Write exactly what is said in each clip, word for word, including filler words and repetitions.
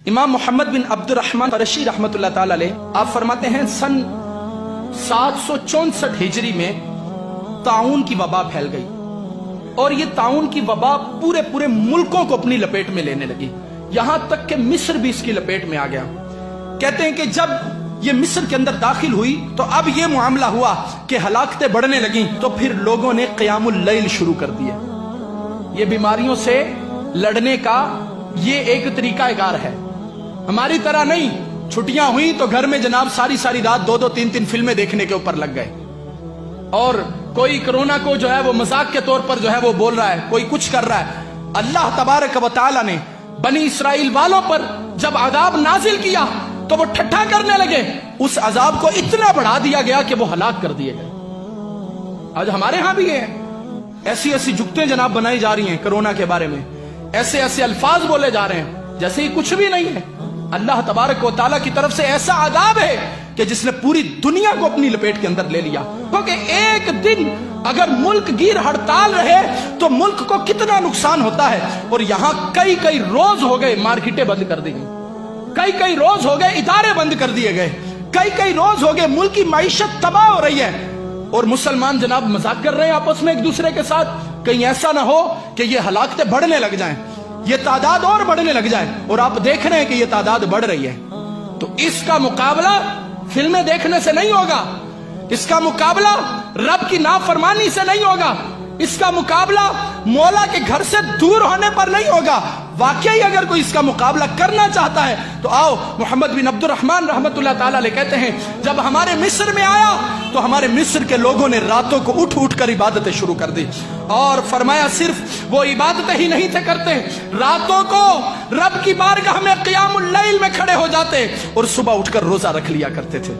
امام محمد بن عبد الرحمن فرشی رحمت اللہ تعالی علیہ آپ فرماتے ہیں سن سات سو چونسٹھ ہجری میں طاعون کی وبا پھیل گئی اور یہ طاعون کی وبا پورے پورے ملکوں کو اپنی لپیٹ میں لینے لگی، یہاں تک کہ مصر بھی اس کی لپیٹ میں آ گیا۔ کہتے ہیں کہ جب یہ مصر کے اندر داخل ہوئی تو اب یہ معاملہ ہوا کہ ہلاکتیں بڑھنے لگیں، تو پھر لوگوں نے قیام اللیل شروع کر دیے۔ یہ بیماریوں سے لڑنے کا یہ ایک طریقہ کار ہے، ہماری طرح نہیں چھٹیاں ہوئی تو گھر میں جناب ساری ساری رات دو دو تین تین فلمیں دیکھنے کے اوپر لگ گئے، اور کوئی کرونا کو جو ہے وہ مذاق کے طور پر جو ہے وہ بول رہا ہے، کوئی کچھ کر رہا ہے۔ اللہ تبارک و تعالی نے بنی اسرائیل والوں پر جب عذاب نازل کیا تو وہ ٹھٹھا کرنے لگے، اس عذاب کو اتنا بڑھا دیا گیا کہ وہ ہلاک کر دیے گئے۔ آج ہمارے ہاں بھی ہے، ایسی ایسی جگتیں جناب بنائی جا رہی ہیں کرونا کے بارے میں، ایسے ایسے الفاظ بولے جا رہے ہیں جیسے ہی کچھ بھی نہیں ہے۔ اللہ تبارک و تعالیٰ کی طرف سے ایسا عذاب ہے کہ جس نے پوری دنیا کو اپنی لپیٹ کے اندر لے لیا، کیونکہ ایک دن اگر ملک گیر ہڑتال رہے تو ملک کو کتنا نقصان ہوتا ہے، اور یہاں کئی کئی روز ہو گئے مارکیٹیں بند کر دی گئی، کئی کئی روز ہو گئے ادارے بند کر دیے گئے، کئی کئی روز ہو گئے ملک کی معیشت تباہ ہو رہی ہے، اور مسلمان جناب مذاق کر رہے ہیں آپس میں ایک دوسرے کے ساتھ، کہیں ایسا نہ ہو کہ یہ ہلاکتیں بڑھنے لگ جائیں، یہ تعداد اور بڑھنے لگ جائے، اور آپ دیکھ رہے ہیں کہ یہ تعداد بڑھ رہی ہے۔ تو اس کا مقابلہ فلمیں دیکھنے سے نہیں ہوگا، اس کا مقابلہ رب کی نافرمانی سے نہیں ہوگا، اس کا مقابلہ مولا کے گھر سے دور ہونے پر نہیں ہوگا۔ واقعی اگر کوئی اس کا مقابلہ کرنا چاہتا ہے تو آؤ، محمد بن عبد الرحمن رحمت اللہ تعالیٰ علیہ کہتے ہیں جب ہمارے مصر میں آیا تو ہمارے مصر کے لوگوں نے راتوں کو اٹھ اٹھ کر عبادتیں شروع کر دی، اور فرمایا صرف وہ عبادتیں ہی نہیں تھے کرتے، راتوں کو رب کی بارگاہ میں قیام اللیل میں کھڑے ہو جاتے اور صبح اٹھ کر روزہ رکھ لیا کرتے تھے،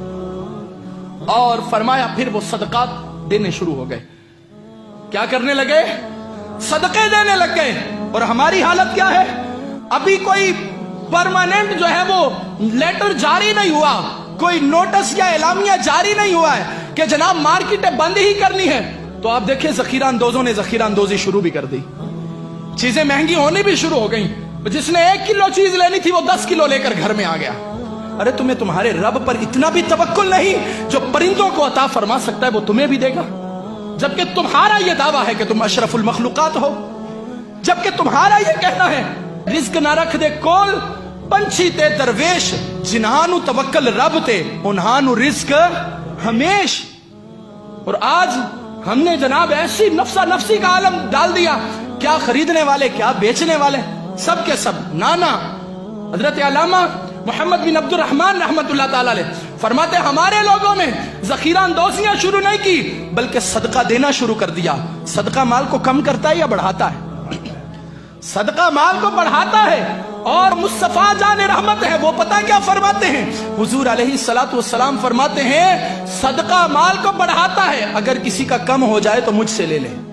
اور فرمایا پھر وہ صدقات دینے شروع ہو گئے۔ کیا کرنے لگے؟ صدقے دینے لگ گئے۔ اور ہماری حالت کیا ہے؟ ابھی کوئی پرماننٹ جو ہے وہ لیٹر جاری نہیں ہوا، کوئی نوٹس یا اعلامیہ جاری نہیں ہوا ہے کہ جناب مارکیٹیں بند ہی کرنی ہے، تو آپ دیکھیں ذخیرہ اندوزوں نے ذخیرہ اندوزی شروع بھی کر دی، چیزیں مہنگی ہونی بھی شروع ہو گئیں، جس نے ایک کلو چیز لینی تھی وہ دس کلو لے کر گھر میں آ گیا۔ ارے تمہیں تمہارے رب پر اتنا بھی توکل نہیں؟ جو پرندوں کو عطا فرما سکتا ہے وہ تمہیں بھی دے گا، جبکہ تمہارا یہ دعویٰ ہے کہ تم اشرف المخلوقات ہو، جبکہ تمہارا یہ کہنا ہے رزق نہ رکھ دے کول پنچھی تے درویش، جنہانو توکل رب تے انہانو رزق ہمیش۔ اور آج ہم نے جناب ایسی نفسا نفسی کا عالم ڈال دیا، کیا خریدنے والے کیا بیچنے والے سب کے سب نانا۔ حضرت علامہ محمد بن عبد الرحمن رحمت اللہ تعالیٰ علیہ فرماتے ہمارے لوگوں نے ذخیرہ اندوزیاں شروع نہیں کی بلکہ صدقہ دینا شروع کر دیا۔ صدقہ مال کو کم کرتا ہے یا بڑھاتا ہے؟ صدقہ مال کو بڑھاتا ہے، اور مصطفیٰ جان رحمت ہے وہ پتہ کیا فرماتے ہیں؟ حضور علیہ الصلوۃ والسلام فرماتے ہیں صدقہ مال کو بڑھاتا ہے، اگر کسی کا کم ہو جائے تو مجھ سے لے لے۔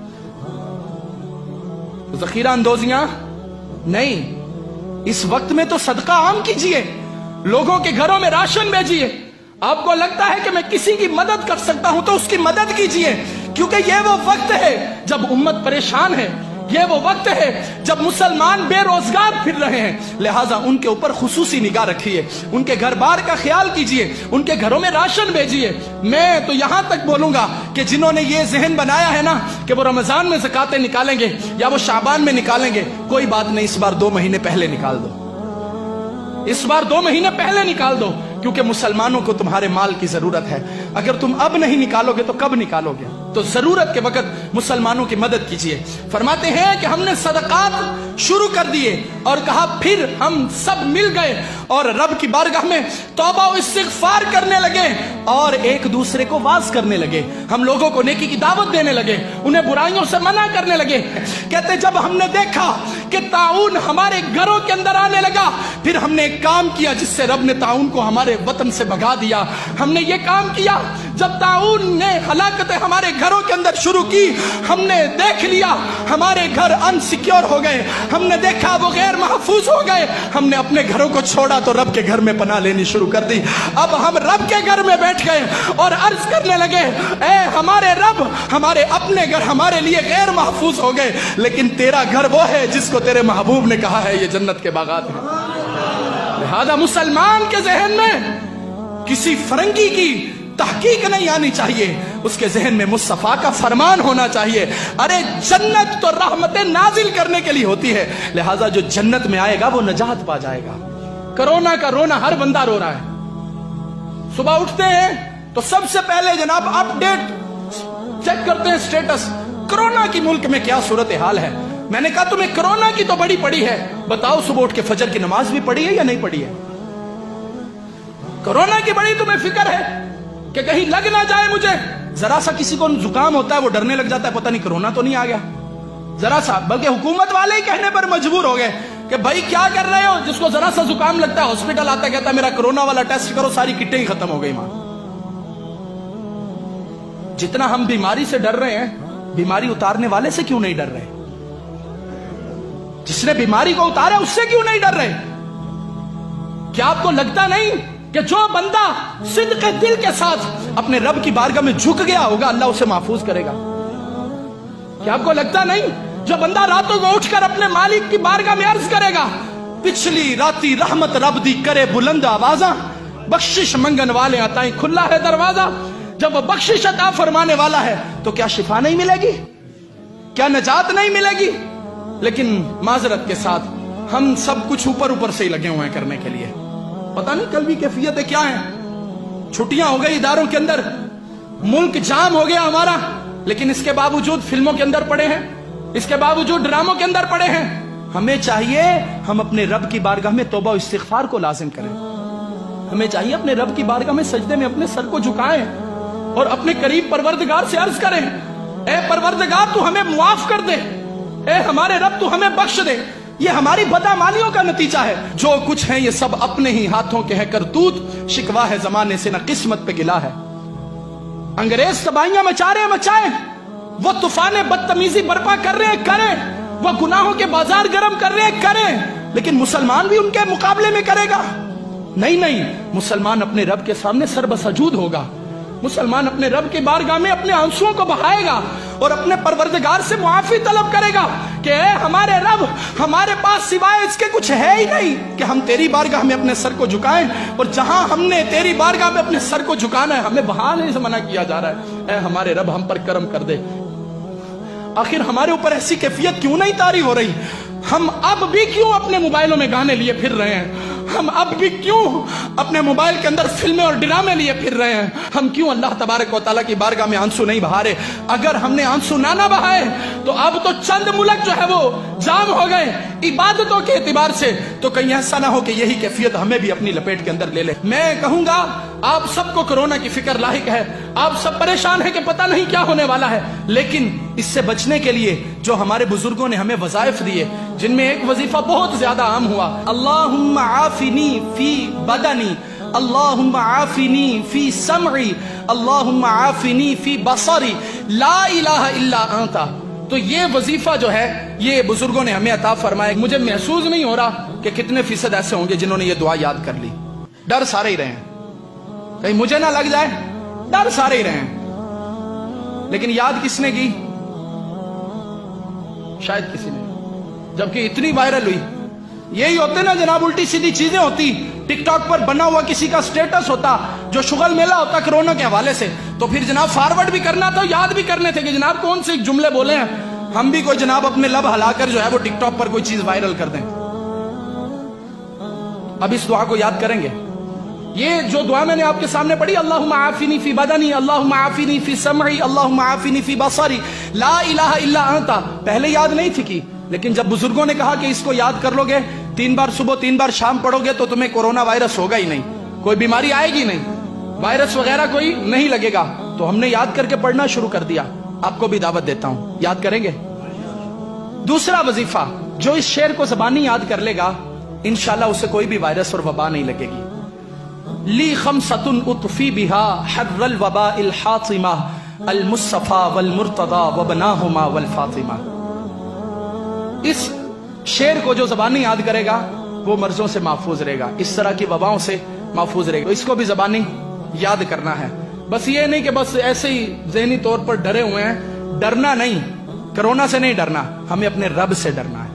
ذخیرہ اندوزیاں نہیں، اس وقت میں تو صدقہ عام کیجئے، لوگوں کے گھروں میں راشن بھیجئے۔ آپ کو لگتا ہے کہ میں کسی کی مدد کر سکتا ہوں تو اس کی مدد کیجئے، کیونکہ یہ وہ وقت ہے جب امت پریشان ہے، یہ وہ وقت ہے جب مسلمان بے روزگار پھر رہے ہیں، لہٰذا ان کے اوپر خصوصی نگاہ رکھیے، ان کے گھر بار کا خیال کیجئے، ان کے گھروں میں راشن بھیجئے۔ میں تو یہاں تک بولوں گا کہ جنہوں نے یہ ذہن بنایا ہے نا کہ وہ رمضان میں زکاتیں نکالیں گے یا وہ شعبان میں نکالیں گے، کوئی بات نہیں، اس بار دو مہینے پہلے نکال دو، اس بار دو مہینے پہلے نکال دو، کیونکہ مسلمانوں کو تمہارے مال کی ضرورت ہے۔ اگر تم اب نہیں نکالو گے تو کب نکالو گے؟ تو ضرورت کے وقت مسلمانوں کی مدد کیجئے۔ فرماتے ہیں کہ ہم نے صدقات شروع کر دیے، اور کہا پھر ہم سب مل گئے اور رب کی بارگاہ میں توبہ و استغفار کرنے لگے، اور ایک دوسرے کو واعظ کرنے لگے، ہم لوگوں کو نیکی کی دعوت دینے لگے، انہیں برائیوں سے منع کرنے لگے۔ کہتے جب ہم نے دیکھا کہ طاعون ہمارے گھروں کے اندر آنے لگا، پھر ہم نے ایک کام کیا جس سے رب نے طاعون کو ہمارے وطن سے بھگا دیا۔ ہم نے یہ کام کیا جب طاعون نے ہلاکتیں ہمارے گھروں کے اندر شروع کی، ہم نے دیکھ لیا ہمارے گھر انسیکیور ہو گئے، ہم نے دیکھا وہ غیر محفوظ ہو گئے، ہم نے اپنے گھروں کو چھوڑا تو رب کے گھر میں پناہ لینی شروع کر دی۔ اب ہم رب کے گھر میں بیٹھ گئے اور عرض کرنے لگے اے ہمارے رب، ہمارے اپنے گھر ہمارے لیے غیر محفوظ ہو گئے، لیکن تیرا گھر وہ ہے جس کو تیرے محبوب نے کہا ہے یہ جنت کے باغات ہیں۔ लिहाजा मुसलमान के जहन में किसी फरंगी की तहकीक नहीं आनी चाहिए, उसके जहन में मुस्तफा का फरमान होना चाहिए। अरे जन्नत तो रहमतें नाजिल करने के लिए होती है, लिहाजा जो जन्नत में आएगा वो नजात पा जाएगा। कोरोना का रोना हर बंदा रो रहा है। सुबह उठते हैं तो सबसे पहले जनाब अपडेट चेक करते हैं, स्टेटस, कोरोना की मुल्क में क्या सूरत हाल है। मैंने कहा तुम्हें कोरोना की तो बड़ी पड़ी है, बताओ सुबह उठ के फजर की नमाज भी पढ़ी है या नहीं पढ़ी है? कोरोना की बड़ी तुम्हें फिक्र है कि कहीं लग ना जाए मुझे। जरा सा किसी को जुकाम होता है वो डरने लग जाता है, पता नहीं कोरोना तो नहीं आ गया। जरा सा, बल्कि हुकूमत वाले ही कहने पर मजबूर हो गए कि भाई क्या कर रहे हो, जिसको जरा सा जुकाम लगता है हॉस्पिटल आता है, कहता है मेरा कोरोना वाला टेस्ट करो, सारी किटें ही खत्म हो गई। मां, जितना हम बीमारी से डर रहे हैं, बीमारी उतारने वाले से क्यों नहीं डर रहे? जिसने बीमारी को उतारा उससे क्यों नहीं डर रहे? क्या आपको लगता नहीं कि जो बंदा सिद्क़ दिल के साथ अपने रब की बारगाह में झुक गया होगा, अल्लाह उसे महफूज करेगा? क्या आपको लगता नहीं जो बंदा रातों को उठकर अपने मालिक की बारगाह में अर्ज करेगा, पिछली राती रहमत रब दी करे बुलंद आवाजा, बख्शिश मंगन वाले अताई खुला है दरवाजा। जब बख्शिश अता फरमाने वाला है तो क्या शिफा नहीं मिलेगी, क्या नजात नहीं मिलेगी? लेकिन माजरत के साथ हम सब कुछ ऊपर ऊपर से ही लगे हुए हैं करने के लिए। पता नहीं कल भी कैफियतें क्या हैं। छुट्टियां हो गई इदारों के अंदर, मुल्क जाम हो गया हमारा, लेकिन इसके बावजूद फिल्मों के अंदर पड़े हैं, इसके बावजूद ड्रामों के अंदर पड़े हैं। हमें चाहिए हम अपने रब की बारगाह में तौबा और इस्तिग़फ़ार को लाज़िम करें। हमें चाहिए अपने रब की बारगाह में सजदे में अपने सर को झुकाएं और अपने करीब परवरदिगार से अर्ज करें, ए परवरदिगार तू हमें मुआफ कर दे, ए हमारे रब तू हमें बख्श दे। ये हमारी बदअमालियों का नतीजा है। जो कुछ है ये सब अपने ही हाथों के हैं करतूत, शिकवा है जमाने से न किस्मत पे गिला है। अंग्रेज तबाहियां मचा रहे मचाए, वो तूफाने बदतमीजी बर्पा कर रहे हैं करें, वो गुनाहों के बाजार गर्म कर रहे हैं करें, लेकिन मुसलमान भी उनके मुकाबले में करेगा? नहीं नहीं, मुसलमान अपने रब के सामने सरबसजूद होगा। मुसलमान अपने रब की बारगाह में अपने आंसुओं को बहाएगा और अपने परवरदिगार से मुआफी तलब करेगा कि हमारे रब, हमारे पास सिवाय इसके कुछ है ही नहीं कि हम तेरी बारगाह में अपने सर को झुकाएं, और जहां हमने तेरी बारगाह में अपने सर को झुकाना है हमें वहां नहीं से मना किया जा रहा है। ए हमारे रब हम पर करम कर दे। आखिर हमारे ऊपर ऐसी कैफियत क्यों नहीं तारी हो रही? हम अब भी क्यों अपने मोबाइलों में गाने लिए फिर रहे हैं? हम अब भी क्यों अपने मोबाइल के अंदर फिल्में और ड्रामे लिए फिर रहे हैं? हम क्यों अल्लाह तबारक व तआला की बारगाह में आंसू नहीं बहा रहे? अगर हमने आंसू ना ना बहाए तो अब तो चंद मुल्क जो है वो जाम हो गए इबादतों के एतबार से, तो कहीं ऐसा ना हो कि यही कैफियत हमें भी अपनी लपेट के अंदर ले ले। मैं कहूंगा आप सबको कोरोना की फिक्र लाहिक है, आप सब परेशान है कि पता नहीं क्या होने वाला है, लेकिन इससे बचने के लिए जो हमारे बुजुर्गों ने हमें वज़ाइफ दिए, जिनमें एक वजीफा बहुत ज्यादा आम हुआ, अल्लाहुम्मा आफिनी फी बदनी, अल्लाहुम्मा आफिनी फी समई, अल्लाहुम्मा आफिनी फी बसरी, ला इलाहा इल्ला अंता। तो ये वजीफा जो है ये बुजुर्गों ने हमें अता फरमाया। मुझे महसूस नहीं हो रहा कि कितने फीसद ऐसे होंगे जिन्होंने ये दुआ याद कर ली। डर सारे ही रहे हैं कहीं मुझे ना लग जाए, डर सारे ही रहे हैं, लेकिन याद किसने की? शायद किसी ने, जबकि इतनी वायरल हुई। यही होते ना जनाब, उल्टी सीधी चीजें होती। टिकटॉक पर बना हुआ किसी का स्टेटस होता जो शुगल मेला होता कोरोना के हवाले से, तो फिर जनाब फॉरवर्ड भी करना था, याद भी करने थे कि जनाब कौन से जुमले बोले हैं, हम भी कोई जनाब अपने लब हलाकर जो है वो टिकटॉक पर कोई चीज वायरल कर दें। अब इस दुआ को याद करेंगे। ये जो दुआ मैंने आपके सामने पढ़ी, अल्लाहुम्मा आफिनी फी बदनी, अल्लाहुम्मा आफिनी फी समई, अल्लाहुम्मा आफिनी फी बसरी, ला इलाहा इल्ला अंता, पहले याद नहीं थी की, लेकिन जब बुजुर्गों ने कहा कि इसको याद कर लोगे, तीन बार सुबह तीन बार शाम पढ़ोगे तो तुम्हें कोरोना वायरस होगा ही नहीं, कोई बीमारी आएगी नहीं, वायरस वगैरह कोई नहीं लगेगा, तो हमने याद करके पढ़ना शुरू कर दिया। आपको भी दावत देता हूं, याद करेंगे। दूसरा वजीफा, जो इस शेर को ज़बानी याद कर लेगा इंशाल्लाह उसे कोई भी वायरस और वबा नहीं लगेगी। ली खमसतुन उतफी बिहा हर्रल वबा इल हातिमा अल मुस्तफा वल मुर्तदा वबनाहुमा वल फातिमा। इस शेर को जो ज़बानी याद करेगा वो मर्जों से महफूज रहेगा, इस तरह की वबाओं से महफूज रहेगा। तो इसको भी ज़बानी याद करना है। बस ये नहीं कि बस ऐसे ही ज़हनी तौर पर डरे हुए हैं, डरना नहीं, कोरोना से नहीं डरना, हमें अपने रब से डरना है।